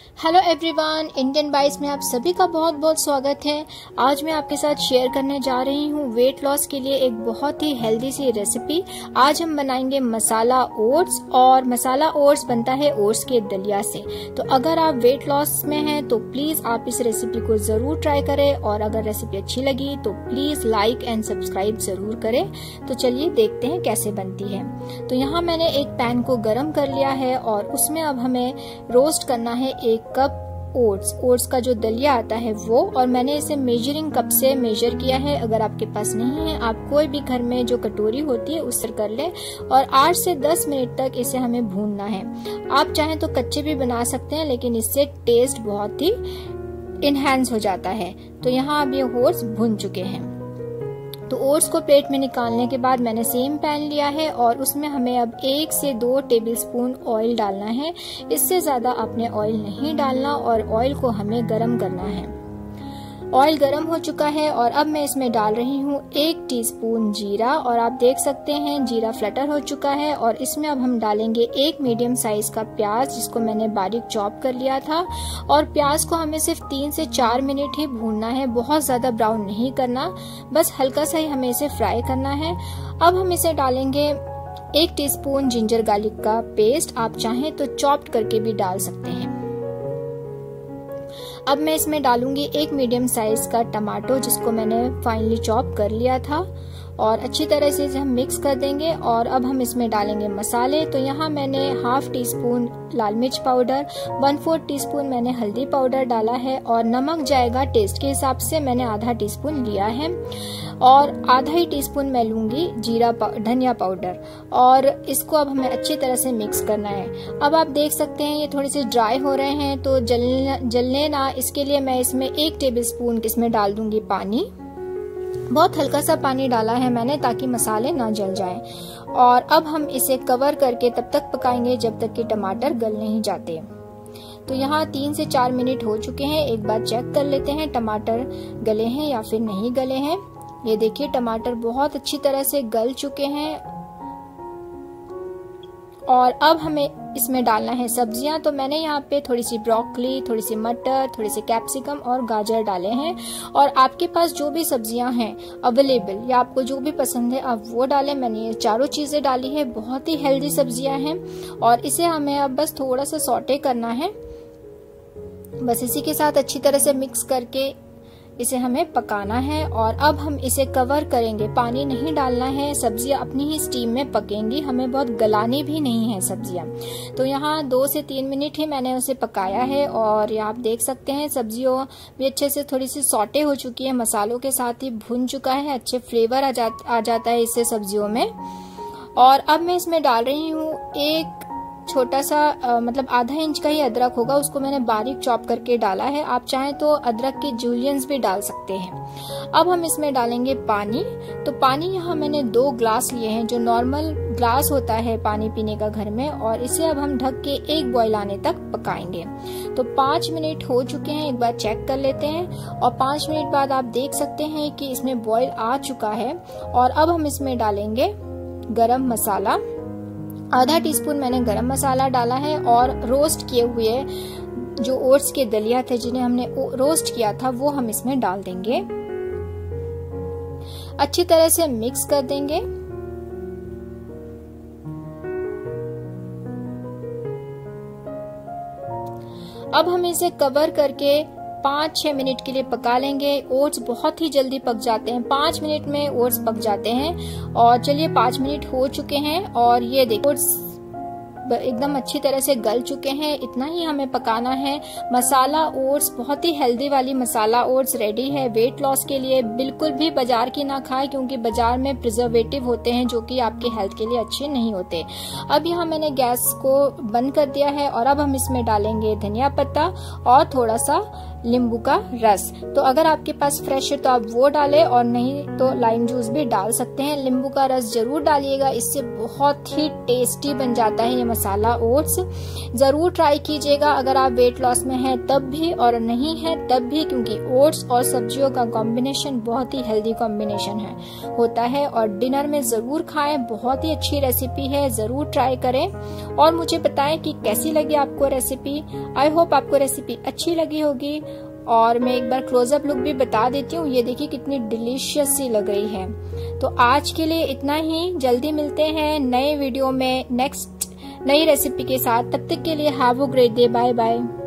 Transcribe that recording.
Hello everyone, Indian bytes में आप सभी का बहुत बहुत स्वागत है। आज मैं आपके साथ शेयर करने जा रही हूँ वेट लॉस के लिए एक बहुत ही हेल्दी सी रेसिपी। आज हम बनाएंगे मसाला ओट्स, और मसाला ओट्स बनता है ओट्स के दलिया से। तो अगर आप वेट लॉस में हैं तो प्लीज आप इस रेसिपी को जरूर ट्राई करें, और अगर रेसिपी अच्छी लगी तो प्लीज लाइक एंड सब्सक्राइब जरूर करें। तो चलिए देखते हैं कैसे बनती है। तो यहाँ मैंने एक पैन को गर्म कर लिया है और उसमें अब हमें रोस्ट करना है 1 कप ओट्स का जो दलिया आता है वो, और मैंने इसे मेजरिंग कप से मेजर किया है। अगर आपके पास नहीं है, आप कोई भी घर में जो कटोरी होती है उससे कर ले, और 8 से 10 मिनट तक इसे हमें भूनना है। आप चाहें तो कच्चे भी बना सकते हैं, लेकिन इससे टेस्ट बहुत ही इनहैंस हो जाता है। तो यहाँ अब ये ओट्स भून चुके हैं। तो ओट्स को प्लेट में निकालने के बाद मैंने सेम पैन लिया है और उसमें हमें अब 1 से 2 टेबलस्पून ऑयल डालना है। इससे ज्यादा आपने ऑयल नहीं डालना, और ऑयल को हमें गरम करना है। ऑयल गरम हो चुका है और अब मैं इसमें डाल रही हूँ 1 टीस्पून जीरा, और आप देख सकते हैं जीरा फ्लटर हो चुका है। और इसमें अब हम डालेंगे 1 मीडियम साइज का प्याज, जिसको मैंने बारीक चॉप कर लिया था। और प्याज को हमें सिर्फ 3 से 4 मिनट ही भूनना है, बहुत ज्यादा ब्राउन नहीं करना, बस हल्का सा ही हमें इसे फ्राई करना है। अब हम इसे डालेंगे 1 टीस्पून जिंजर गार्लिक का पेस्ट, आप चाहें तो चॉप्ड करके भी डाल सकते हैं। अब मैं इसमें डालूंगी 1 मीडियम साइज का टमाटो, जिसको मैंने फाइनली चॉप कर लिया था, और अच्छी तरह से इसे हम मिक्स कर देंगे। और अब हम इसमें डालेंगे मसाले। तो यहाँ मैंने ½ टीस्पून लाल मिर्च पाउडर, 1/4 टीस्पून मैंने हल्दी पाउडर डाला है, और नमक जाएगा टेस्ट के हिसाब से, मैंने ½ टीस्पून लिया है। और आधा ही टीस्पून मैं लूंगी धनिया पाउडर, और इसको अब हमें अच्छी तरह से मिक्स करना है। अब आप देख सकते हैं ये थोड़े से ड्राई हो रहे हैं, तो जलने ना, इसके लिए मैं इसमें 1 टेबलस्पून इसमें डाल दूंगी पानी। बहुत हल्का सा पानी डाला है मैंने, ताकि मसाले ना जल जाएं। और अब हम इसे कवर करके तब तक पकाएंगे जब तक कि टमाटर गल नहीं जाते। तो यहाँ 3 से 4 मिनट हो चुके हैं। एक बार चेक कर लेते हैं टमाटर गले हैं या फिर नहीं गले हैं। ये देखिए टमाटर बहुत अच्छी तरह से गल चुके हैं। और अब हमें इसमें डालना है सब्जियां। तो मैंने यहाँ पे थोड़ी सी ब्रोकली, थोड़ी सी मटर, थोड़ी सी कैप्सिकम और गाजर डाले हैं। और आपके पास जो भी सब्जियां हैं अवेलेबल, या आपको जो भी पसंद है आप वो डालें। मैंने ये चारों चीजें डाली है, बहुत ही हेल्दी सब्जियां हैं। और इसे हमें अब बस थोड़ा सा सौटे करना है। बस इसी के साथ अच्छी तरह से मिक्स करके इसे हमें पकाना है। और अब हम इसे कवर करेंगे, पानी नहीं डालना है, सब्जियां अपनी ही स्टीम में पकेंगी, हमें बहुत गलानी भी नहीं है सब्जियां। तो यहाँ 2 से 3 मिनट ही मैंने उसे पकाया है। और यहाँ आप देख सकते हैं सब्जियों भी अच्छे से थोड़ी सी सौटे हो चुकी है, मसालों के साथ ही भुन चुका है, अच्छे फ्लेवर आ जाता है इससे सब्जियों में। और अब मैं इसमें डाल रही हूँ एक छोटा सा मतलब ½ इंच का ही अदरक होगा, उसको मैंने बारीक चॉप करके डाला है। आप चाहें तो अदरक के जूलियंस भी डाल सकते हैं। अब हम इसमें डालेंगे पानी। तो पानी यहाँ मैंने 2 ग्लास लिए हैं, जो नॉर्मल ग्लास होता है पानी पीने का घर में। और इसे अब हम ढक के 1 बॉयल आने तक पकाएंगे। तो 5 मिनट हो चुके हैं, एक बार चेक कर लेते हैं। और 5 मिनट बाद आप देख सकते हैं कि इसमें बॉयल आ चुका है। और अब हम इसमें डालेंगे गरम मसाला, ½ टीस्पून मैंने गरम मसाला डाला है। और रोस्ट किए हुए जो ओट्स के दलिया थे, जिन्हें हमने रोस्ट किया था, वो हम इसमें डाल देंगे। अच्छी तरह से मिक्स कर देंगे। अब हम इसे कवर करके 5-6 मिनट के लिए पका लेंगे। ओट्स बहुत ही जल्दी पक जाते हैं, 5 मिनट में ओट्स पक जाते हैं। और चलिए 5 मिनट हो चुके हैं, और ये देखो ओट्स एकदम अच्छी तरह से गल चुके हैं। इतना ही हमें पकाना है। मसाला ओट्स, बहुत ही हेल्दी वाली मसाला ओट्स रेडी है वेट लॉस के लिए। बिल्कुल भी बाजार की ना खाएं, क्योंकि बाजार में प्रिजर्वेटिव होते हैं जो कि आपके हेल्थ के लिए अच्छे नहीं होते। अब यहाँ मैंने गैस को बंद कर दिया है, और अब हम इसमें डालेंगे धनिया पत्ता और थोड़ा सा नींबू का रस। तो अगर आपके पास फ्रेश है तो आप वो डालें, और नहीं तो लाइम जूस भी डाल सकते हैं। नींबू का रस जरूर डालिएगा, इससे बहुत ही टेस्टी बन जाता है ये मसाला ओट्स। जरूर ट्राई कीजिएगा अगर आप वेट लॉस में हैं तब भी, और नहीं है तब भी, क्योंकि ओट्स और सब्जियों का कॉम्बिनेशन बहुत ही हेल्दी कॉम्बिनेशन होता है। और डिनर में जरूर खाएं, बहुत ही अच्छी रेसिपी है, जरूर ट्राई करें और मुझे बताएं कि कैसी लगी आपको रेसिपी। आई होप आपको रेसिपी अच्छी लगी होगी। और मैं एक बार क्लोजअप लुक भी बता देती हूँ, ये देखिए कितनी डिलीशियस सी लग रही है। तो आज के लिए इतना ही, जल्दी मिलते हैं नए वीडियो में नेक्स्ट नई रेसिपी के साथ। तब तक के लिए have a great day, bye bye.